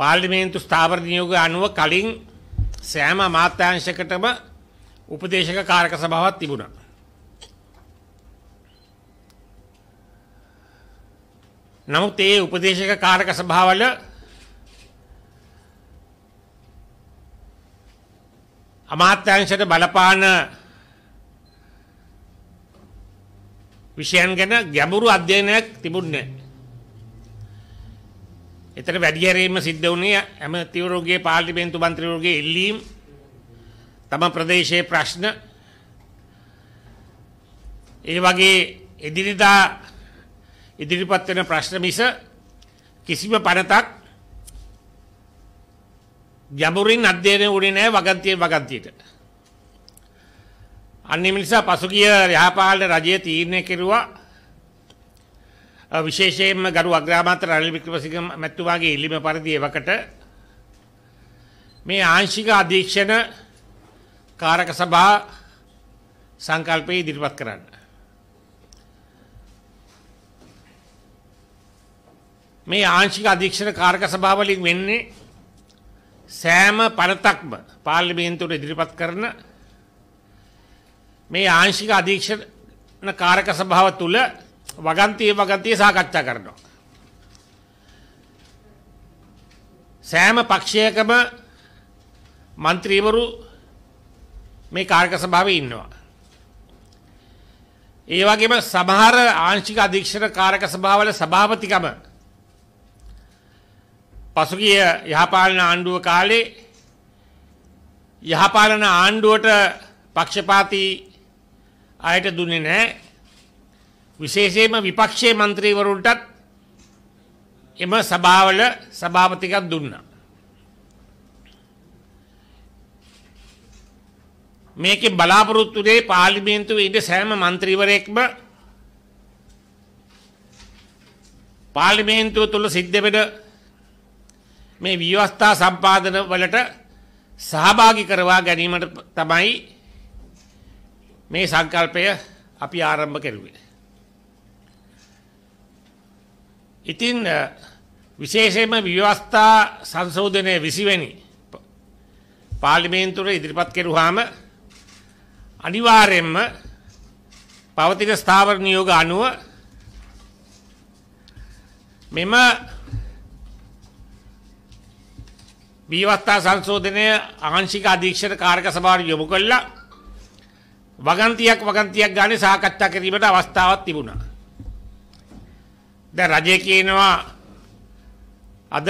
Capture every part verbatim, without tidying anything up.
පාර්ලිමේන්තු ස්ථාවර නියෝග අනුව කලින් සෑම අමාත්‍යාංශයකටම උපදේශක කාරක සභාවක් තිබුණා. නමුත් ඒ උපදේශක කාරක සභාවල අමාත්‍යාංශයට බලපාන විෂයන් ගැන ගැඹුරු අධ්‍යයනයක් තිබුණේ නැහැ. එතන වැඩි හැරීම සිද්ධ වුණේ ඇමතිවරුගේ පාර්ලිමේන්තු මන්ත්‍රීවරුගේ ඉල්ලීම්, තම ප්‍රදේශයේ ප්‍රශ්න, ඒ වගේ ඉදිරියදා ඉදිරිපත් වෙන ප්‍රශ්න මිස කිසිම පනතක් ගැඹුරින් අධ්‍යයනය වුණේ නැහැ වගන්තියේ වගන්තියට. අන්න ඒ නිසා පසුගිය යහපාලන රජය තීරණය කෙරුවා විශේෂයෙන්ම ගරු අග්‍රාමාත්‍ය රනිල් වික්‍රමසිංහ මැතිතුමාගේ ඉල්ලීම පරිදි එවකට මේ ආංශික අධීක්ෂණ කාරක සභා සංකල්පය ඉදිරිපත් කරන්න. මේ ආංශික අධීක්ෂණ කාරක සභාව වලින් වෙන්නේ සෑම පනතක්ම පාර්ලිමේන්තුවට ඉදිරිපත් කරන මේ ආංශික අධීක්ෂණ කාරක සභාව තුළ වගන්තිය වගන්තිය සාකච්ඡා කරනවා. සෑම පක්ෂයකම මන්ත්‍රීවරු මේ කාරක සභාවේ ඉන්නවා. ඒ වගේම සමහර ආංශික අධීක්ෂණ කාරක සභාවල සභාපතිකම පසුගිය යහපාලන ආණ්ඩුව කාලේ යහපාලන ආණ්ඩුවට පක්ෂපාතී අයට දුන්නේ නැහැ. විශේෂයෙන්ම විපක්ෂයේ මන්ත්‍රීවරුන්ටත් එම සභාවල සභාපතිකක් දුන්නා. මේකේ බලාපොරොත්තු වෙන්නේ පාර්ලිමේන්තුවේ ඉන්න සෑම මන්ත්‍රීවරයෙක්ම පාර්ලිමේන්තුව තුළ සිද්ධ වෙන මේ ව්‍යවස්ථා සම්පාදන වලට සහභාගී කරවා ගැනීමට තමයි මේ සංකල්පය අපි ආරම්භ කරුවේ. ඉතින් විශේෂයෙන්ම ව්‍යවස්ථා සංශෝධනයේ විසි වෙනි පාර්ලිමේන්තුවේ ඉදිරිපත් කෙරුවාම අනිවාර්යයෙන්ම පවතින ස්ථාවර නියෝග අනුව මෙම ව්‍යවස්ථා සංශෝධනය ආංශික අධීක්ෂණ කාරක සභාවට යොමු කළා. වගන්තියක් වගන්තියක් ගානේ සාකච්ඡා කිරීමට අවස්ථාවක් තිබුණා. දැන් රජය කියනවා අද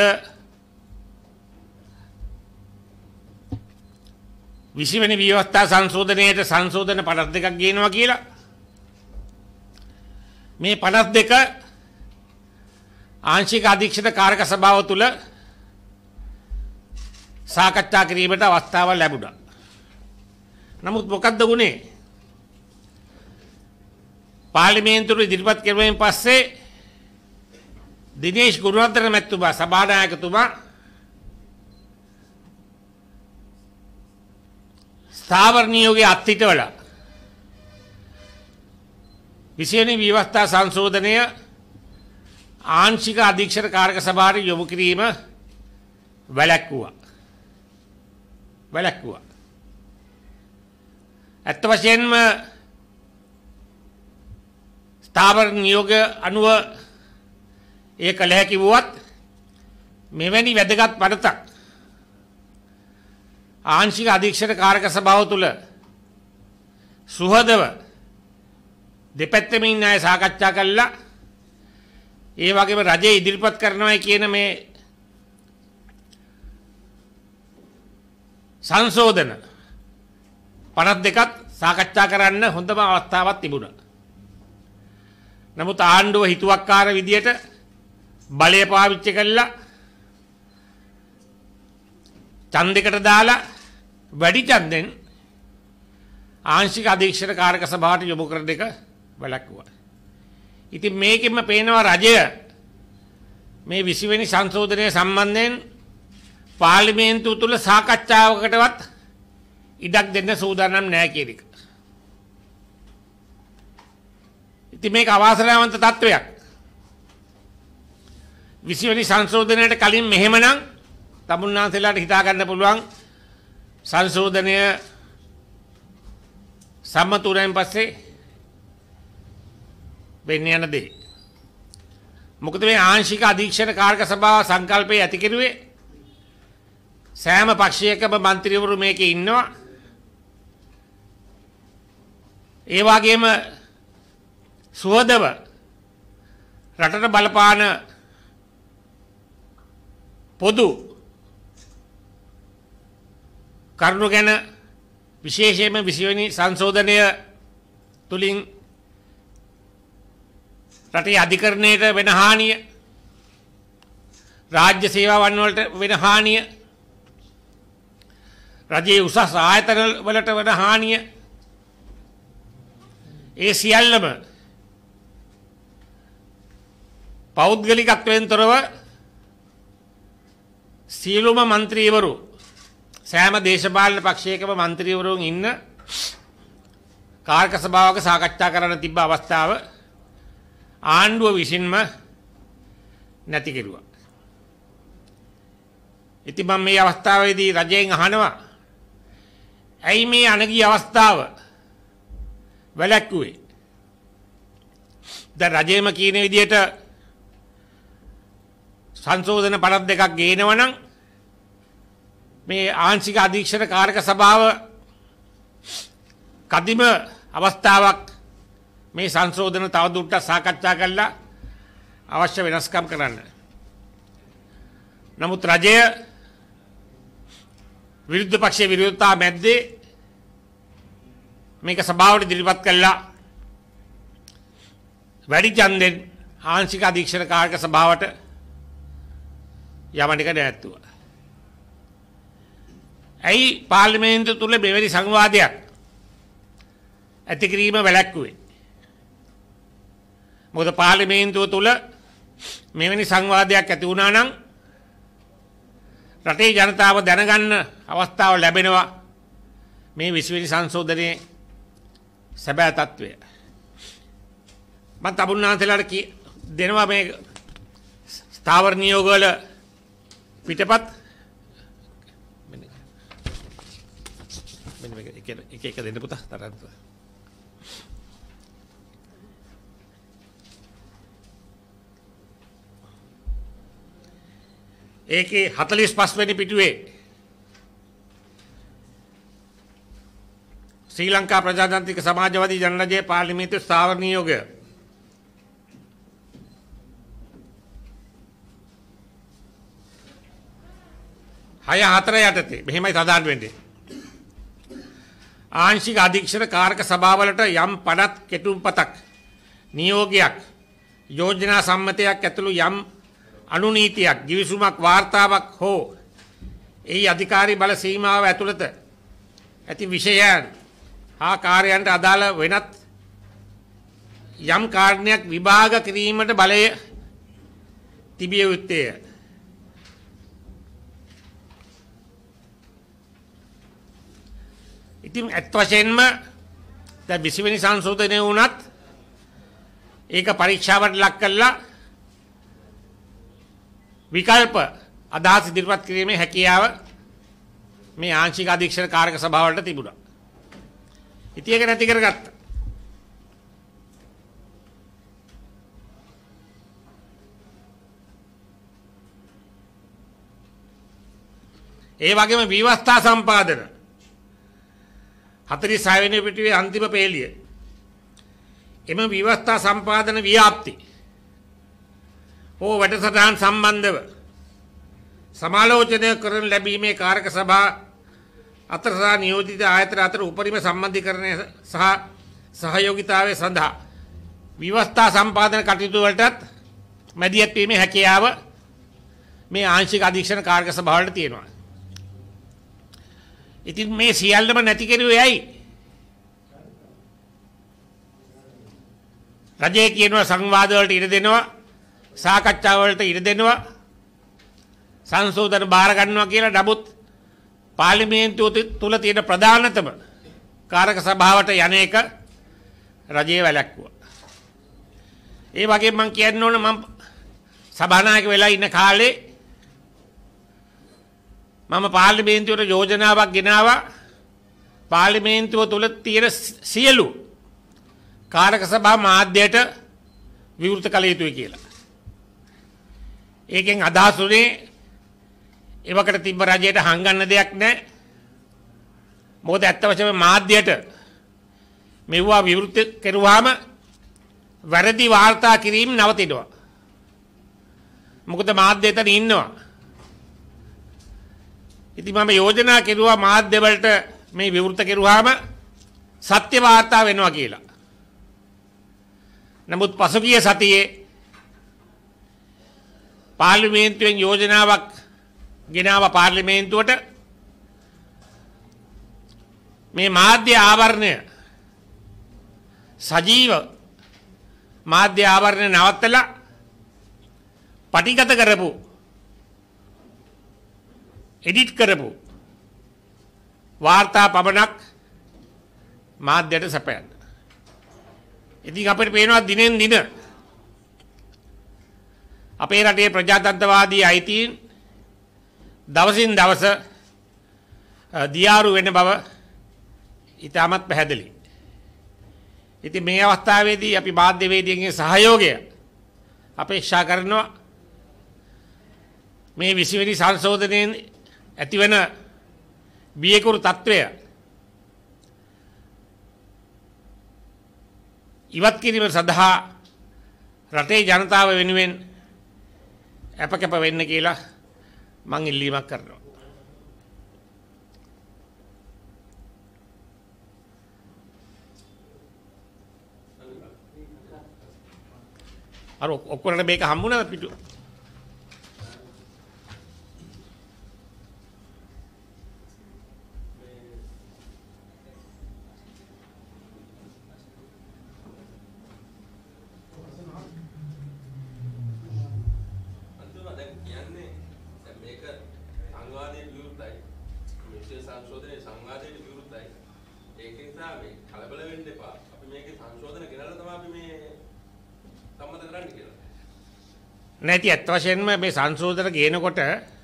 විසි වෙනි ව්‍යවස්ථා සංශෝධනයේට සංශෝධන පනස් දෙකක් ගේනවා කියලා. මේ පනස් දෙක ආංශික අධීක්ෂණ කාරක සභාව තුළ සාකච්ඡා කිරීමට අවස්ථාවක් ලැබුණා. නමුත් මොකද්ද වුනේ? පාර්ලිමේන්තුවේ ඉදිරිපත් කරුවෙන් පස්සේ දිනේෂ් ගුණවර්ධන මැතිතුමා සභානායකතුමා ස්ථාවර නියෝගයේ අත්හිටවල විසි වෙනි ව්‍යවස්ථා සංශෝධනය ආංශික අධීක්ෂණ කාරක සභාවට යොමු කිරීම වැළැක්වුවා. වැළැක්වුවා. ඇත්ත වශයෙන්ම ස්ථාවර නියෝග අනුව ඒ කළ හැකි වුවත් මෙවැනි වැදගත් පනතක් ආංශික අධීක්ෂණ කාරක සභාව තුළ සුහදව දෙපැත්තෙම ඉන්න අය සාකච්ඡා කළා. ඒ වගේම රජය ඉදිරිපත් කරනවා කියන මේ සංශෝධන පනස් දෙකත් සාකච්ඡා කරන්න හොඳම අවස්ථාවක් තිබුණා. නමුත් ආණ්ඩුව හිතුවක්කාර විදියට බලය පාවිච්චි කළා ඡන්දයකට දාලා වැඩි ඡන්දෙන් ආංශික අධීක්ෂණ කාරක සභාවට යොමු කරන එක වැළැක්වුවා. ඉතින් මේකෙන්ම පේනවා රජය මේ විසි වෙනි සංශෝධනය සම්බන්ධයෙන් පාර්ලිමේන්තුව තුළ සාකච්ඡාවකටවත් ඉඩක් දෙන්න සූදානම් නැහැ කියන එක. ඉතින් මේක අවාසනාවන්ත තත්වයක්. විසි වෙනි සංශෝධනයට කලින් මෙහෙමනම් තමුන්නාන්සේලාට හිතා ගන්න පුළුවන් සංශෝධනය සම්මත වුණායින් පස්සේ වෙන්නේ යන දේ. මොකද මේ ආංශික අධීක්ෂණ කාර්ක සභාව සංකල්පයේ ඇති කෙරුවේ සෑම පක්ෂයකම മന്ത്രിවරු මේකේ ඉන්නවා. ඒ වගේම සුවදව රටට බලපාන පොදු කරුණු ගැන විශේෂයෙන්ම විසිවෙනි සංශෝධනය තුලින් රටේ අධිකරණයට වෙන හානිය, රාජ්‍ය සේවාවන් වලට වෙන හානිය, රජයේ උසස් ආයතන වලට වෙන හානිය, ඒ සියල්ලම පෞද්ගලිකත්වයෙන් තොරව සියලුම മന്ത്രിවරු සෑම දේශපාලන පක්ෂයකම മന്ത്രിවරුන් ඉන්න කාර්ක සභාවක සාකච්ඡා කරන්න තිබ්බ අවස්ථාව ආණ්ඩුව විසින්ම නැති කෙරුවා. ඉතින් මම මේ අවස්ථාවේදී රජයෙන් අහනවා ඇයි මේ අනගී අවස්ථාව වැළැක්වුවේ? දැන් රජයේම කියන විදිහට සංශෝධන පනස් දෙකක් ගේනවනම් මේ ආංශික අධීක්ෂණ කාර්ක සභාව කදිම අවස්ථාවක් මේ සංශෝධන තවදුරටත් සාකච්ඡා කරලා අවශ්‍ය වෙනස්කම් කරන්න. නමුත් රජය විරුද්ධ පක්ෂයේ විරෝධතා මැද්දේ මේක සභාවට ඉදිරිපත් කළා. වැඩි ඡන්දෙන් ආංශික අධීක්ෂණ කාර්ක සභාවට යවන්නක නැත්තුවා. ඇයි පාර්ලිමේන්තුව තුල මෙවැනි සංවාදයක් ඇති කිරීම වැළැක්වුවේ? මොකද පාර්ලිමේන්තුව තුල මෙවැනි සංවාදයක් ඇති වුණා නම් රටේ ජනතාව දැනගන්න අවස්ථාව ලැබෙනවා මේ විශ්වවිද්‍යාල සංශෝධනයේ සැබෑ තත්වය. මම තමුන්නාන්සේලාට දෙනවා මේ ස්ථාවර නියෝග වල පිටපත් මෙන්න මේක එක එක දෙන්න පුතා තරන්න. ඒකේ හතළිස් පහ වෙනි පිටුවේ ශ්‍රී ලංකා ප්‍රජාතන්ත්‍රික සමාජවාදී ජනරජයේ පාර්ලිමේන්තු ස්ථාවර නියෝගය හය හතර යටතේ මෙහෙමයි සඳහන් වෙන්නේ. ආංශික අධීක්ෂණ කාරක සභාවලට යම් පනත් කෙටුම්පතක් නියෝගයක් යෝජනා සම්මතයක් ඇතුළු යම් අනුනීතියක් ගිවිසුමක් වාර්තාවක් හෝ එහි අධිකාරී බල සීමාව ඇතුළත ඇති විෂයයන් හා කාර්යයන්ට අදාළ වෙනත් යම් කාරණයක් විභාග කිරීමට බලය තිබිය යුත්තේය. ඉතින් ඇත්ත වශයෙන්ම දැන් විසිවෙනි සංශෝධනය වුණත් ඒක පරීක්ෂාවට ලක් කළා විකල්ප අදහස් ඉදිරිපත් කිරීමේ හැකියාව මේ ආංශික අධීක්ෂණ කාරක සභාවලට තිබුණා. ඉතින් ඒක නැති කරගත්තා. ඒ වගේම විවස්ථා සම්පාදන හතළිස් හය වෙනි පිටුවේ අන්තිම පේළිය. එම විවස්ථා සම්පාදන ව්‍යාප්ති ඕ වැඩසටහන් සම්බන්ධව සමාලෝචනය කරන ලැබීමේ කාරක සභා අතර සහ නියෝජිත ආයතන අතර උපරිම සම්බන්ධීකරණය සහ සහයෝගිතාවය සඳහා විවස්ථා සම්පාදන කටයුතු වලටත් මැදිහත් වීමේ හැකියාව මේ ආංශික අධීක්ෂණ කාරක සභාවලට තියෙනවා. ඉතින් මේ සියල්ලම නැති කෙරුවේ ඇයි? රජය කියනවා සංවාද වලට ඉඩ දෙනවා, සාකච්ඡා වලට ඉඩ දෙනවා, සංශෝධන බාර ගන්නවා කියලා. නමුත් පාර්ලිමේන්තුව තුල තියෙන ප්‍රධානතම කාරක සභාවට යන එක රජයේ වැළැක්වුවා. ඒ වගේම මම කියන්න ඕන මම සභානායක වෙලා ඉන්න කාලේ මම පාර්ලිමේන්තුවට යෝජනාවක් ගෙනාවා පාර්ලිමේන්තුව තුල තියෙන සියලු කාරක සභා මාධ්‍යයට විවෘත කළ යුතුයි කියලා. ඒකෙන් අදහස් උනේ ඒවකට තිබ්බ රජයට හංගන්න දෙයක් නැහැ. මොකද ඇත්ත වශයෙන්ම මාධ්‍යයට මෙවුවා විවෘත කරුවාම වැරදි වාර්තා කිරීම නවතිනවා. මොකද මාධ්‍ය එතන ඉන්නවා. ඉතින් මම යෝජනා කෙරුවා මාධ්‍ය වලට මේ විවෘත කෙරුවාම සත්‍ය වාර්තා වෙනවා කියලා. නමුත් පසුගිය සතියේ පාර්ලිමේන්තුවෙන් යෝජනාවක් ගෙනාව පාර්ලිමේන්තුවට මේ මාධ්‍ය ආවරණය සජීව මාධ්‍ය ආවරණය නවත්තලා පටිගත කරපු එඩිට් කරපු වාර්තා පමණක් මාධ්‍යයට සැපයන්න. ඉතින් අපිට පේනවා දිනෙන් දින අපේ රටේ ප්‍රජාතන්ත්‍රවාදී අයිතීන් දවසින් දවස දියාරු වෙන බව ඉතාමත් පැහැදිලි. ඉතින් මේ අවස්ථාවේදී අපි මාධ්‍යවේදීන්ගේ සහයෝගය අපේක්ෂා කරනවා. මේ විසි වෙනි සංශෝධනයෙන් ඇතිවන බියකුරු තත්ත්වය ඉවත් කිරීම සඳහා රටේ ජනතාව වෙනුවෙන් අපකැප වෙන්න කියලා මං ඉල්ලීමක් කරනවා. අර ඔක්කොරට මේක හම්බුණාද පිටු? නැති ඇත්ත වශයෙන්ම මේ සංශෝධන ගේනකොට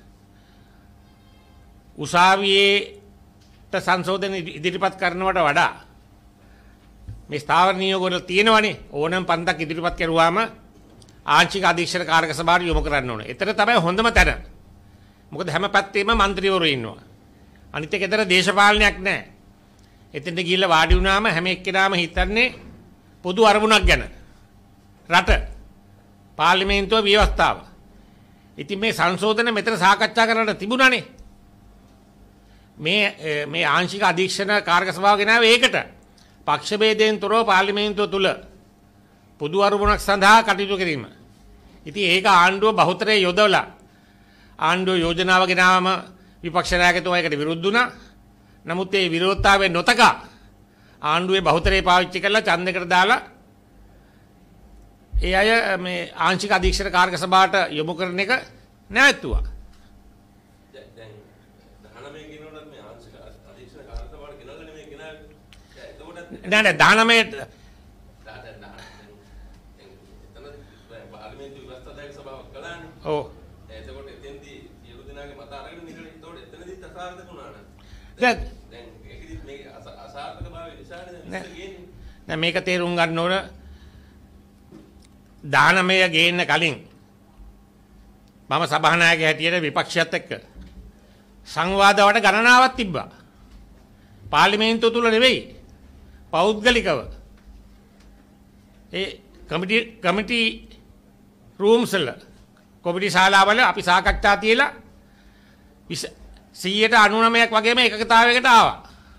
උසාවියේට සංශෝධන ඉදිරිපත් කරනවට වඩා මේ ස්ථාවර නියෝග වල තියෙනවනේ ඕනම පන්තක් ඉදිරිපත් කරුවාම ආංශික අධීක්ෂණ කාර්ක සභාවට යොමු කරන්න ඕනේ. එතන තමයි හොඳම තැන. මොකද හැම පැත්තෙම മന്ത്രിවරු ඉන්නවා. අනිත් එක එතන දේශපාලනයක් නැහැ. එතෙන්ට ගිහිල්ලා වාඩි වුණාම හැම එක්කෙනාම හිතන්නේ පොදු අරමුණක් ගැන. රට පාර්ලිමේන්තුව ව්‍යවස්ථාව. ඉතින් මේ සංශෝධන මෙතන සාකච්ඡා කරන්න තිබුණානේ. මේ මේ ආංශික අධීක්ෂණ කාර්ක සභාව ගෙනාවේ ඒකට. පක්ෂ ભેදයෙන් තොරව පාර්ලිමේන්තුව තුල පොදු අරමුණක් සඳහා කටයුතු කිරීම. ඉතින් ඒක ආණ්ඩුව බහුතරය යොදවලා ආණ්ඩුව යෝජනාව ගෙනාවම විපක්ෂ නායකතුමා ඒකට විරුද්ධ වුණා. නමුත් ඒ විරෝධතාවය නොතකා ආණ්ඩුවේ බහුතරය පාවිච්චි කරලා ඡන්දයකට දාලා ඒ අය මේ ආංශික අධීක්ෂණ කාර්ක සභාවට යොමු කරන එක නැවතුවා. දැන් දහනමය කියනකොටත් මේ ආංශික අධීක්ෂණ කාර්ක සභාවට ගෙනල්ලා නෙමෙයි ගෙනාවේ. එතකොට නෑ නෑ දහනමය පාර්ලිමේන්තු ව්‍යවස්ථාදායක සභාවක් කළානේ. ඔව්. එතකොට එතෙන්දී සියලු දෙනාගේ මත අරගෙන නිකන් එතකොට එතනදිත් අසාර්ථක වුණා නේද? දැන් දැන් ඒකෙදිත් මේ අසාර්ථකභාවය නිසානේ දැන් ඉස්සර ගියනේ. දැන් මේක තේරුම් ගන්න ඕන දානමය ගේන්න කලින් මම සභානායක හැටියට විපක්ෂයත් එක්ක සංවාදවට ගණනාවක් තිබ්බා. පාර්ලිමේන්තුව තුල නෙවෙයි පෞද්ගලිකව. ඒ කමිටි කමිටි රූම්ස් වල කොමිටි ශාලාවල අපි සාකච්ඡා තියලා සියයට අනූනවයක් වගේම එකකතාවයකට ආවා.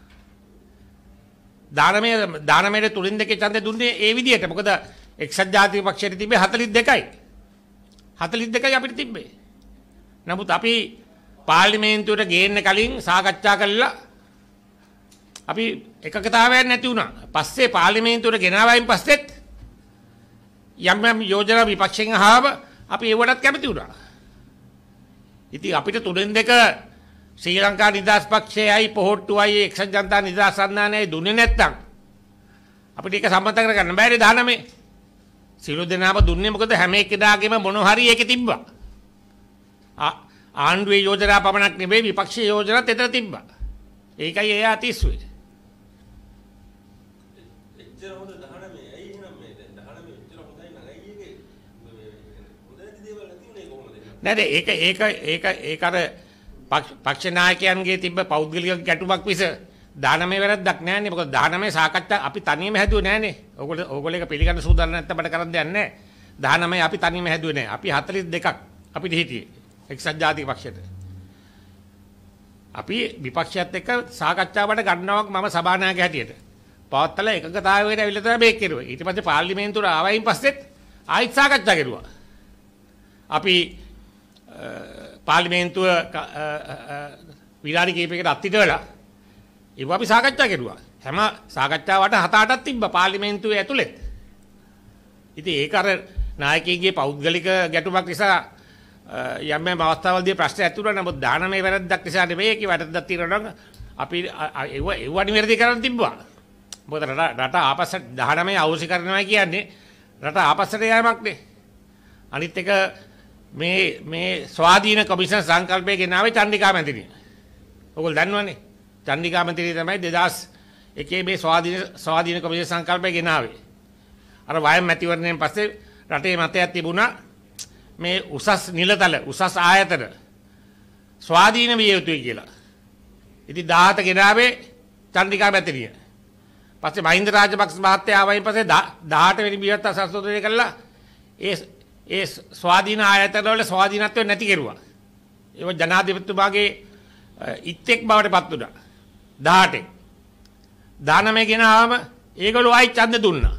දානමය දානමයට තුලින් දෙකේ ඡන්දය දුන්නේ ඒ විදිහට. මොකද එක්සත් ජාතික පක්ෂයට තිබ්බේ හතළිස් දෙකයි. හතළිස් දෙකයි අපිට තිබ්බේ. නමුත් අපි පාර්ලිමේන්තුවට ගේන්න කලින් සාකච්ඡා කළා අපි එකකතාවයක් නැති වුණා. පස්සේ පාර්ලිමේන්තුවට ගෙනාවයින් පස්සෙත් යම් යම් යෝජනා විපක්ෂයෙන් ආව අපි ඒවටත් කැමති වුණා. ඉතින් අපිට තුනෙන් දෙක ශ්‍රී ලංකා නිදහස් පක්ෂයයි පොහොට්ටුවයි එක්සත් ජනතා නිදහස් සන්ධානයයි දුන්නේ නැත්තම් අපිට ඒක සම්මත කරගන්න බෑනේ දහනමය. සියලු දෙනාම දුන්නේ මොකද හැම එක්කෙනාගේම මොන හරි ඒකේ තිබ්බා. ආණ්ඩුවේ යෝජනා පමණක් නෙවෙයි විපක්ෂයේ යෝජනාත් එතන තිබ්බා. ඒකයි එයා තිස්සුවේ. එච්චර හොඳ දහනමේ ඇයි එහෙනම් මේ දැන් දහනමේ එච්චර හොඳයි නම් ඇයි ඒකේ හොඳ නැති දේවල් නැති උනේ කොහොමද? නේද? ඒක ඒක ඒක ඒක අර පක්ෂ නායකයන්ගේ තිබ්බ පෞද්ගලික ගැටුමක් විස දානමේ වැරද්දක් නෑනේ. මොකද දානමේ සාකච්ඡා අපි තනියම හැදුවේ නෑනේ. ඕගොල්ලෝ ඕගොල්ලෝ එක පිළිගන්න සූදානම් නැත්නම් අපිට කරන්න දෙයක් නෑ. දානමේ අපි තනියම හැදුවේ නෑ. අපි හතළිස් දෙකක් අපිට හිටියේ. එක්සත් ජාතික පක්ෂයට. අපි විපක්ෂයත් එක්ක සාකච්ඡාවට ගන්නවක් මම සභානායක හැටියට. පවත්තලා එකඟතාවයට අවිල තමයි මේක කෙරුවේ. ඊට පස්සේ පාර්ලිමේන්තුවට ආවයින් පස්සෙත් ආයිත් සාකච්ඡා කෙරුවා. අපි පාර්ලිමේන්තුව විනාඩි කිහිපයකට අත්හිට වෙලා ඒක අපි සාකච්ඡා කෙරුවා. හැම සාකච්ඡාවට හත අටක් තිබ්බා පාර්ලිමේන්තුවේ ඇතුළේ. ඉතින් ඒක අර නායකයෙක්ගේ පෞද්ගලික ගැටුමක් නිසා යම් යම් අවස්ථාවලදී ප්‍රශ්න ඇති වුණා. නමුත් දානමය වැරද්දක් නිසා නෙවෙයි. ඒක වැරද්දක් තියෙනවා නම් අපි ඒව ඒව නිවැරදි කරන්න තිබ්බා. මොකද රට ආපස්සට දානමය අවශ්‍ය කරනවා කියන්නේ රට ආපස්සට යෑමක් නේ. අනිත් එක මේ මේ ස්වාධීන කොමිෂන් සංකල්පය ගෙනාවේ චන්දිකා මැතිණිය. ඔයගොල්ලෝ දන්නවනේ. චන්දිකා මැතිණිය තමයි දෙදාස් එකේ මේ ස්වාධීන ස්වාධීන කොමිෂන් සංකල්පය ගෙනාවේ. අර වයම් මැතිවරණයෙන් පස්සේ රටේ මතයක් තිබුණා මේ උසස් නිලතල උසස් ආයතන ස්වාධීන විය යුතුයි කියලා. ඉතින් දහඅට ගෙනාවේ චන්දිකා මැතිණිය. පස්සේ මහින්ද රාජපක්ෂ මහත්තයා ආවයින් පස්සේ දහඅට වෙනි බියවත්ත සංශෝධනය කළා. ඒ ඒ ස්වාධීන ආයතන වල ස්වාධීනත්වය නැති කෙරුවා. ඒක ජනාධිපතිතුමාගේ ඉත්තෙක් බවට පත් වුණා. දහඅට දානමය ගෙනාවම ඒගොල්ලෝ ආයි ඡන්ද දුන්නා.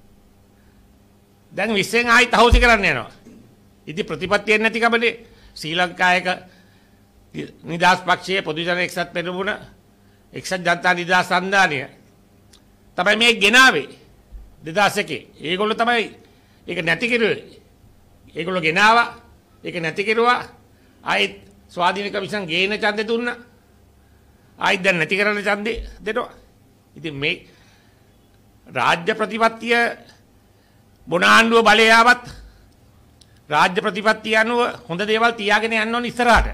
දැන් විශ්ෙන් ආයි තහවුරු කරන්න යනවා. ඉතින් ප්‍රතිපත්තියක් නැති කමනේ ශ්‍රී ලංකායක නිදහස් පක්ෂයේ පොදු ජන එක්සත් පෙරමුණ එක්සත් ජනතා නිදහස් සන්ධානය තමයි මේ ගෙනාවේ දෙදාස් එකේ. ඒගොල්ලෝ තමයි ඒක නැති කෙරුවේ. ඒගොල්ලෝ ගෙනාවා ඒක නැති කෙරුවා. ආයිත් ස්වාධීන කමිෂන් ගේන ඡන්දේ දුන්නා. ආයිත් දැන් නැති කරන ඡන්දේ දෙනවා. ඉතින් මේ රාජ්‍ය ප්‍රතිපත්තිය මොන ආණ්ඩුව බලය ආවත් රාජ්‍ය ප්‍රතිපත්තිය අනුව හොඳ දේවල් තියාගෙන යන්න ඕන ඉස්සරහට.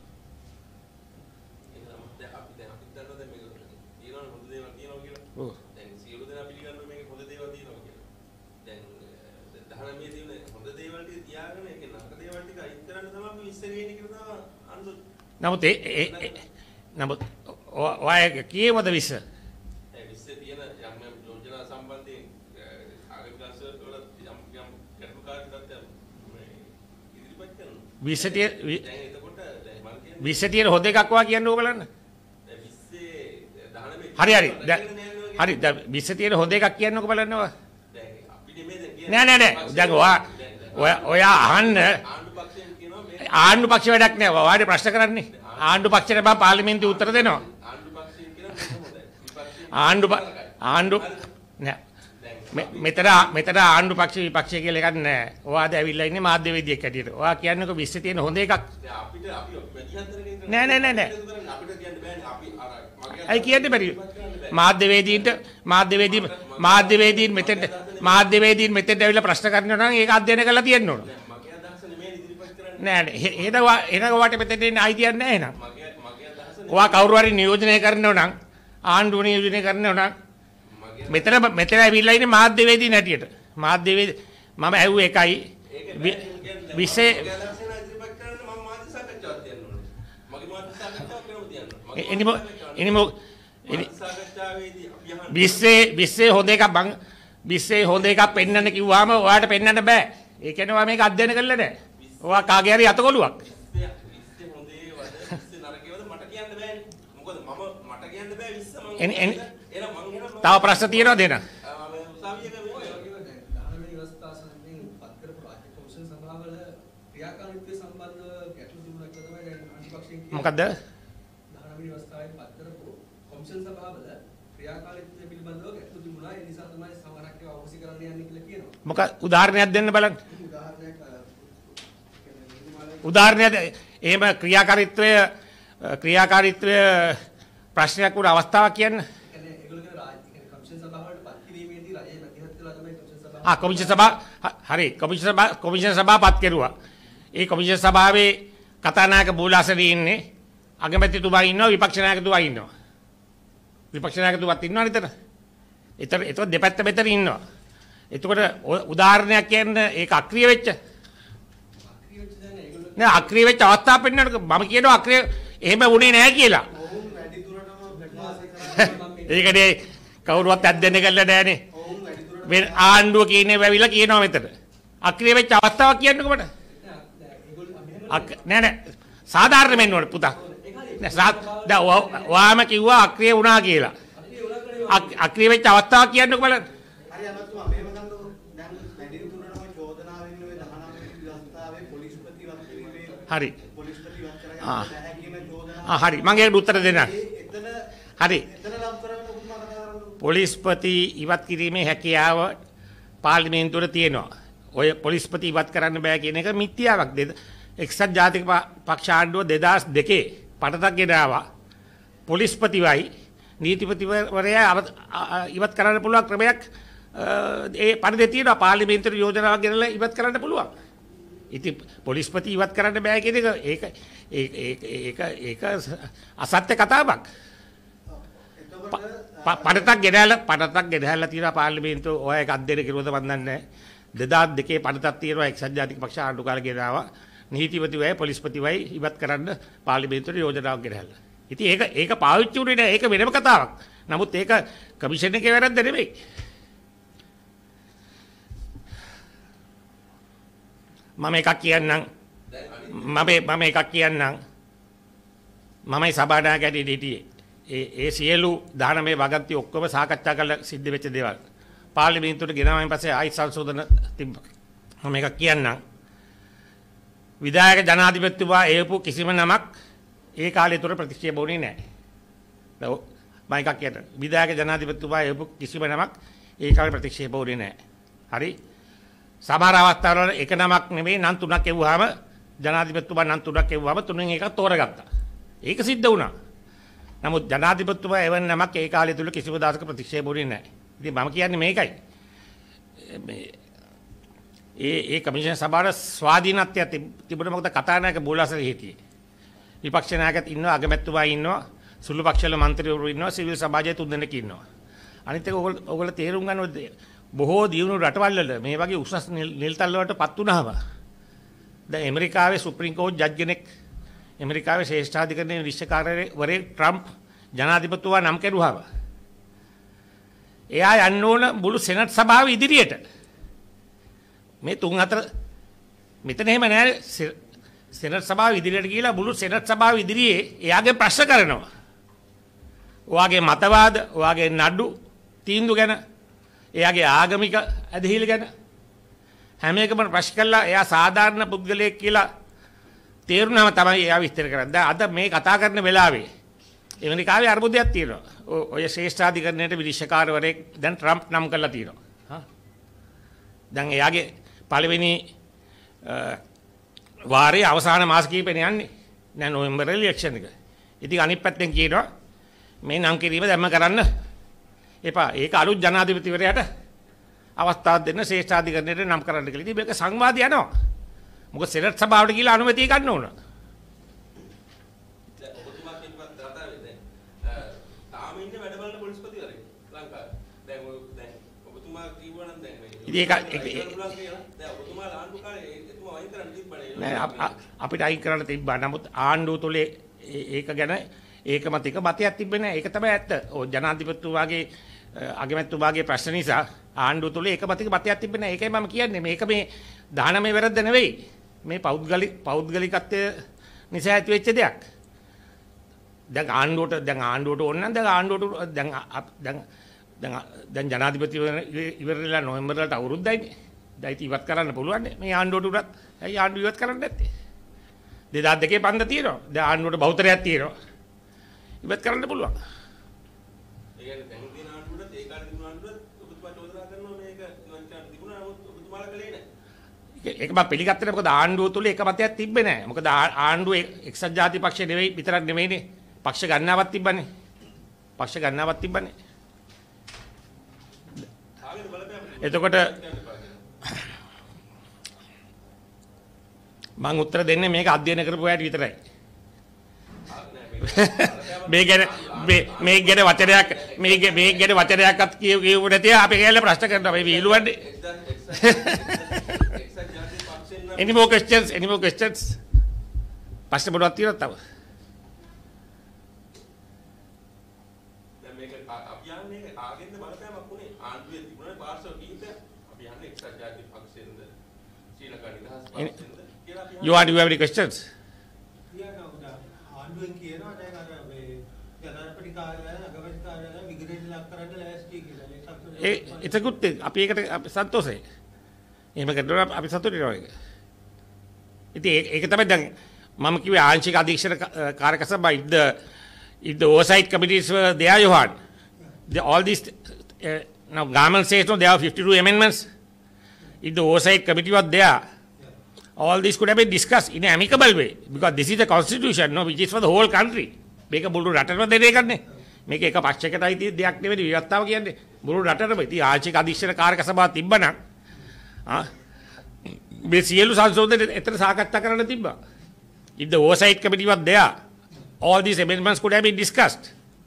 නමුත් ඒ නමුත් ඔය කීයමද විශ්ස? ඒ විශ්සේ තියෙන යම් යම් යෝජනා සම්බන්ධයෙන් ආගමික වල යම් යම් ගැටලුකාරීත්වයක් මේ ඉදිරිපත් කරනවා. විශ්සතිය දැන් එතකොට දැන් මම කියන්නේ විශ්සතිය හොද එකක් වා කියන්නේ ඕගලන්න. දැන් විශ්සේ දහනමේ හරි හරි. හරි දැන් විශ්සතිය හොද එකක් කියන්නකො බලන්නවා. දැන් අපි නෙමෙයි දැන් කියන්නේ. නෑ නෑ නෑ. දැන් ඔයා ඔයා අහන්න ආණ්ඩු පක්ෂයෙන් කියනවා මේ ආණ්ඩු පක්ෂ වැඩක් නෑ. ඔයාට ප්‍රශ්න කරන්නේ. ආණ්ඩු පක්ෂයට බා පාර්ලිමේන්තුවේ උත්තර දෙනවා. ආණ්ඩු පක්ෂයෙන් කියනවා මේක හොඳයි. විපක්ෂයෙන් ආණ්ඩු ආණ්ඩු නෑ මෙතන මෙතන ආණ්ඩු පක්ෂ විපක්ෂය කියලා එකක් නෑ. ඔයාද ඇවිල්ලා ඉන්නේ මාධ්‍යවේදියෙක් හැටියට. ඔයා කියන්නකො විශ්සේ තියෙන හොඳ එකක්. දැන් අපිට අපි මැදිහත්තරේ ඉඳන් නෑ නෑ නෑ නෑ. අපිට කියන්න බෑනේ අපි අර මගේ අයි කියන්න බැරි. මාධ්‍යවේදීන්ට මාධ්‍යවේදී මාධ්‍යවේදීන් මෙතෙන්ට මාධ්‍යවේදීන් මෙතෙන්ට ඇවිල්ලා ප්‍රශ්න කරනවා නම් ඒක අධ්‍යයනය කරලා තියෙන්න ඕන. මගේ අදහස නෙමෙයි ඉදිරිපත් කරන්නේ. නෑ නෑ. එනවා එනවා වට මෙතෙන්ට එන්න අයිතියක් නෑ එහෙනම්. මගේ මගේ අදහස ඔයා කවුරු හරි නියෝජනය කරනව නම් ආණ්ඩුව නියෝජනය කරනව නම් මෙතන මෙතන ඇවිල්ලා ඉන්නේ මාධ්‍යවේදීන් හැටියට. මාධ්‍යවේදී මම ඇහුවේ එකයි විශේෂ එනිමෝ එනිමෝ විශ්සේ විශ්සේ හොඳ එකක් බං විශ්සේ හොඳ එකක් පෙන්වන්න කිව්වම ඔයාලට පෙන්වන්න බෑ. ඒ කියන්නේ ඔයා මේක අධ්‍යයනය කරලා නැහැ. ඔයා කාගේ හරි අතකොලුවක්. විශ්සේ හොඳේ වද විශ්සේ නරකේවද මට කියන්න බෑනේ. මොකද මම මට කියන්න බෑ විශ්ස මම එන එන එන මං එන තව ප්‍රශ්න තියෙනවද එන? උසාවියක මේ දානමය ව්‍යවස්ථා සම්බන්ධයෙන් පත් කරපු රාජ්‍ය කොමිෂන් සභාවල ක්‍රියාකාරීත්වය සම්බන්ධව ගැටලු තිබුණා කියලා තමයි දැන් අනිපක්ෂයෙන් කියන්නේ. මොකද්ද? දානමය ව්‍යවස්ථාවෙන් පත් කරපු කොමිෂන් සභාවල ක්‍රියාකාරීත්වය පිළිබඳව ගැටලු තිබුණා. ඒ නිසා තමයි සමහරක් ඒවා අවශ්‍ය කරන්න යන්නේ කියලා කියනවා. මොකක් උදාහරණයක් දෙන්න බලන්න. උදාහරණයක් උදාහරණයක් එහෙම ක්‍රියාකාරීත්වය ක්‍රියාකාරීත්වය ප්‍රශ්නයක් වුණ අවස්ථාවක් කියන්න. කියන්නේ ඒගොල්ලෝ කියන රාජ්‍ය කියන්නේ කොමිෂන් සභාවලට පත් කිරීමේදී රජය මැදිහත් කළා තමයි කොමිෂන් සභාව. ආ කොමිෂන් සභාව හරි කොමිෂන් සභාව කොමිෂන් සභාව පත් කෙරුවා. ඒ කොමිෂන් සභාවේ කතානායක බූලාසරී ඉන්නේ. අගමැතිතුමා ඉන්නවා විපක්ෂ නායකතුමා ඉන්නවා. විපක්ෂ නායකතුමාත් ඉන්නවා නේද? ඒතර ඒතර දෙපැත්ත මෙතන ඉන්නවා. එතකොට උදාහරණයක් කියන්නේ ඒක අක්‍රිය වෙච්ච. අක්‍රිය වෙච්ච දැන් ඒගොල්ලෝ නෑ අක්‍රිය වෙච්ච අවස්ථාවක් පෙන්වන්නකො මම කියනවා අක්‍රිය එහෙම වුණේ නැහැ කියලා. ඔවුන් වැඩි දුරටම ඒකනේ කවුරුවත් අධ්‍යයනය කරලා නැහනේ. ඔවුන් වැඩි දුරටම මේ ආණ්ඩුව කියන්නේ වැවිලා කියනවා මෙතන. අක්‍රිය වෙච්ච අවස්ථාවක් කියන්නකො මට. ඒගොල්ලෝ මෙහෙම නෑ නෑ සාධාරණ වෙන්න ඕනේ පුතා. නෑ සා දැන් ඔයාම කිව්වා අක්‍රිය වුණා කියලා. අක්‍රිය උනා කරේ අක්‍රිය වෙච්ච අවස්ථාවක් කියන්නකො බලන්න. හරි අමතුමා මෙහෙම ගන්නකො දැන් වැඩි දුරටම චෝදනා වෙන්නේ ඔය දහනව වෙනි ව්‍යවස්ථාවේ පොලිස්පති වත්කීමේ හරි. පොලිස්පති වත් කරගන්න ආ. බැහැ කියන චෝදනා ආ හරි මම ඒකට උත්තර දෙන්නම්. එතන හරි. එතන නම් කරගෙන ඔබතුමා කතා කරන්නේ පොලිස්පති ඉවත් කිරීමේ හැකියාව පාර්ලිමේන්තුවේ තියෙනවා. ඔය පොලිස්පති ඉවත් කරන්න බෑ කියන එක මිත්‍යාවක්. එක්සත් ජාතික පක්ෂ ආණ්ඩුව දෙදාස් දෙකේ පටතක් ගෙනාවා. පොලිස්පතිවයි නීතිපතිවරයා ඉවත් කරන්න පුළුවන් ක්‍රමයක් ඒ පරිදි තියෙනවා. පාර්ලිමේන්තුවේ යෝජනාවක් ගෙනලා ඉවත් කරන්න පුළුවන්. ඉතින් පොලිස්පති ඉවත් කරන්න බෑ කියන එක ඒක ඒක ඒක අසත්‍ය කතාවක්. පටතක් ගෙනහැලා පටතක් ගෙනහැලා තියෙනවා පාර්ලිමේන්තුව ඔය එක අධ්‍යයනය කරුවද මන් දන්නේ නැහැ. දෙදාස් දෙකේ පටතක් තියෙනවා එක්සත් ජාතික පක්ෂ ආණ්ඩු කාලේ ගෙනාවා. නීතිපතිවයි පොලිස්පතිවයි ඉවත් කරන්න පාර්ලිමේන්තුවේ යෝජනාවක් ගෙනහැලා. ඉතින් ඒක ඒක පාවිච්චි වුණේ නැහැ. ඒක වෙනම කතාවක්. නමුත් ඒක කමිෂන් එකේ වැරද්ද නෙමෙයි. මම එකක් කියන්නම්. මම මම එකක් කියන්නම්. මමයි සභානායකයට හිටියේ. ඒ ඒ සියලු දානමය වගන්ති ඔක්කොම සාකච්ඡා කරලා සිද්ධ වෙච්ච දේවල්. පාර්ලිමේන්තුවට ගෙනාවයින් පස්සේ ආයි සංශෝධන තිබ්බා. මම එකක් කියන්නම්. විධායක ජනාධිපතිතුමා එවපු කිසිම නමක් ඒ කාලය තුර ප්‍රතික්ෂේප වුණේ නැහැ. දැන් මම එකක් කියන්නම්. විධායක ජනාධිපතිතුමා එවපු කිසිම නමක් ඒ කාලේ ප්‍රතික්ෂේප වුණේ නැහැ. හරි? සමහර අවස්ථාවල එක නමක් නෙමෙයි නම් තුනක් එවුවාම ජනාධිපතිතුමා නම් තුනක් එවුවාම තුනෙන් එකක් තෝරගත්තා. ඒක සිද්ධ වුණා. නමුත් ජනාධිපතිතුමා එවන් නමක් ඒ කාලය තුල කිසිම දායක ප්‍රතික්ෂේප වුණේ නැහැ. ඉතින් මම කියන්නේ මේකයි. මේ ඒ ඒ කමිෂන් සභාවේ ස්වාධීනත්වය තිබුණා. මොකද කතානායක බෝලාසරේ හිටියේ. විපක්ෂ නායකත් ඉන්නවා, අගමැතිතුමා ඉන්නවා, සුළු පක්ෂවල මන්ත්‍රීවරු ඉන්නවා, සිවිල් සමාජයේ තුන්දෙනෙක් ඉන්නවා. අනිත් එක ඔයගොල්ලෝ ඔයගොල්ලෝ තේරුම් ගන්න ඕනේ බොහෝ දියුණු රටවල් වල මේ වගේ උසස් නිල්තල් වලටපත් වුණාම දැන් ඇමරිකාවේ සුප්‍රීම කෝර්ට් ජජ් කෙනෙක් ඇමරිකාවේ ශ්‍රේෂ්ඨාධිකරණයේ විශ්වකාර්යවරේ ට්‍රම්ප් ජනාධිපතිතුමා නම් කෙරුවාම එයා යන්න ඕන මුළු සෙනට් සභාව ඉදිරියට. මේ තුන් හතර මෙතන එහෙම නෑ. සෙනට් සභාව ඉදිරියට ගිහිලා මුළු සෙනට් සභාව ඉදිරියේ එයාගේ ප්‍රශ්න කරනවා. ඔයාගේ මතවාද, ඔයාගේ නඩු තීන්දුව ගැන, එයාගේ ආගමික ඇදහිල්ල ගැන හැම එකම ප්‍රශ්න කළා. එයා සාධාරණ පුද්ගලයෙක් කියලා තේරුණාම තමයි එයා විස්තර කරන්නේ. දැන් අද මේ කතා කරන වෙලාවේ ඇමරිකාවේ අර්බුදයක් තියෙනවා. ඔය ශ්‍රේෂ්ඨාධිකරණයට විනිශ්චයකාරවරයෙක් දැන් ට්‍රම්ප් නම් කරලා තියෙනවා. හා දැන් එයාගේ පළවෙනි වාරයේ අවසාන මාස කිහිපෙනේ යන්නේ. දැන් නොවැම්බර් ඉලෙක්ෂන් එක. ඉතින් අනිත් පැත්තෙන් කියනවා මේ නම් කිරීම දැම්ම කරන්න එපා. ඒක අලුත් ජනාධිපතිවරයාට අවස්ථාවක් දෙන්න ශ්‍රේෂ්ඨාධිකරණයට නම් කරන්න කියලා. ඉතින් මේක සංවාදය යනවා. මොකද සෙනට් සභාවට ගිහලා අනුමැතිය ගන්න ඕන. දැන් ඔබතුමා කියපුවත් කතාවේ දැන් තාම ඉන්නේ වැඩ බලන පොලිස්පතිවරයෙක් ලංකාවේ. දැන් ඔය දැන් ඔබතුමා කිව්වා නම් දැන් මේ ඉතින් ඒක දැන් ඔබතුමා ආණ්ඩු කාලේ එතුමා වයින් කරන්න තිබ්බනේ. නෑ අපිට අයින් කරන්න තිබ්බා. නමුත් ආණ්ඩුව තුලේ ඒක ගැන ඒකම තික මතයක් තිබෙන්නේ නැහැ. ඒක තමයි ඇත්ත. ඔය ජනාධිපතිතුමාගේ අගමැතිතුමාගේ ප්‍රශ්න නිසා ආණ්ඩුව තුලේ ඒක මතක මතයක් තිබෙන්නේ නැහැ. ඒකයි මම කියන්නේ. මේක මේ දානමය වැරද්ද නෙවෙයි. මේ පෞද්ගලික පෞද්ගලිකත්වය නිසා ඇති වෙච්ච දෙයක්. දැන් ආණ්ඩුවට දැන් ආණ්ඩුවට ඕන නම් දැන් ආණ්ඩුවට දැන් දැන් දැන් දැන් ජනාධිපති ඉවරලා නොවැම්බර් වලට අවුරුද්දයිනේ. දැන් ඉතින් ඉවත් කරන්න පුළුවන් නේ. මේ ආණ්ඩුවට උනත් ඇයි ආණ්ඩුව ඉවත් කරන්නේ නැත්තේ? දෙදාස් දෙකේ පන්ද තියෙනවා. දැන් ආණ්ඩුවට බහුතරයක් තියෙනවා. ඉවත් කරන්න පුළුවන්. ඒ කියන්නේ දැන් තියෙන ආණ්ඩුවට ඒ කාලේ තිබුණ ආණ්ඩුවට ඔබතුමා චෝදනා කරනවා මේක ඉවත් කරන්න තිබුණා. නමුත් ඔබතුමාලා කළේ නැහැ. ඒක මම පිළිගත්තේ නැහැ. මොකද ආණ්ඩුව තුල එක මතයක් තිබ්බේ නැහැ. මොකද ආණ්ඩුව එක්සත් ජාතික පක්ෂය නෙවෙයි විතරක් නෙවෙයිනේ. පක්ෂ ගණනාවක් තිබ්බනේ. පක්ෂ ගණනාවක් තිබ්බනේ. එතකොට මම උත්තර දෙන්නේ මේක අධ්‍යයනය කරපු අයට විතරයි. මේ ගැන මේ ගැන වචනයක් මේ මේ ගැන වචනයක්වත් කියව කියව නැතිව අපි කියලා ප්‍රශ්න කරනවා මේ විහිළුවන්නේ. Any more questions? Any more questions? ප්‍රශ්න මොනවද තියෙනවද තව? දැන් මේක අභියානයේ ආගෙන්ද බලපෑමක් උනේ ආණ්ඩුවේ තිබුණේ පාර්ශව කීපයක්. අපි යන්නේ එක්සත් ජාතික පක්ෂයෙන්ද ශ්‍රී ලංකා නිදහස් පක්ෂයෙන්ද කියලා අපි You want to have any questions? ආණ්ඩුවෙන් කියනවා දැන් අර මේ ජනාධිපති කාර්යාලය අගමැති කාර්යාලය විග්‍රහයට ලක් කරන්න ලෑස්ති කියලා. ඒ it's a good thing. අපි ඒකට අපි සන්තෝෂයි. එහෙම කරනවා අපි සතුටුයි ඒක. ඉතින් ඒක තමයි දැන් මම කිව්වේ ආංශික අධීක්ෂණ කාරක සභාව if the if the oversight committees were there, Johan, the, all these uh, now government says no, there are fifty-two amendments. If the oversight committee was there, all this could have been discussed in an amicable way because this is the constitution, no, which is for the whole country. මේක මුළු රටම දෙන එකක් නේ. මේක එක පක්ෂයකට අයිති දෙයක් නෙවෙයි විවස්ථාව කියන්නේ. මුළු රටම ඉතින් ආංශික අධීක්ෂණ කාරක සභාව තිබ්බනම් ආ මේ සියලු සංශෝධන එතන සාකච්ඡා කරන්න තිබ්බා. If the oversight committee was there, all these amendments could have been discussed.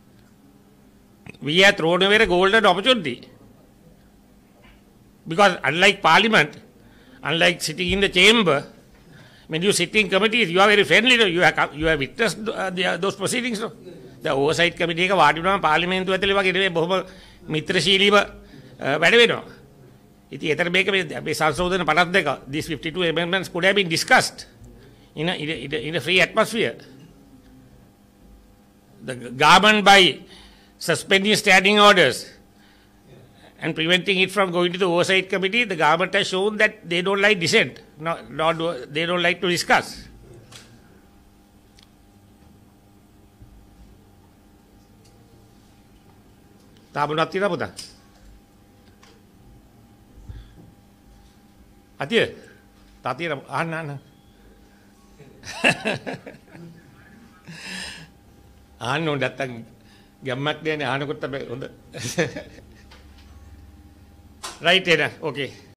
We had thrown away a golden opportunity. Because unlike parliament, unlike sitting in the chamber, when you sit in committees, you are very friendly. No? You, have, you have witnessed uh, the, those proceedings. No? The oversight committee එක වාඩි වුණාම පාර්ලිමේන්තුව ඇතුලේ වගේ නෙවෙයි බොහොම මිත්‍රශීලීව වැඩ වෙනවා. ඉතින් ඒතර මේක මේ සංශෝධන පනස් දෙක these fifty-two amendments could have been discussed in a, in a, in a, in a free atmosphere. The government by suspending standing orders and preventing it from going to the oversight committee, the government has shown that they don't like dissent, no, not, they don't like to discuss. තාබුණක් තියෙනවා පුතා? අතිය? තා තියෙනවා අහන්න අහන්න. ආන්න ඕන නැත්තම් ගැම්මක් දෙන්නේ ආනකොට තමයි හොඳ. Right, Ena. Okay.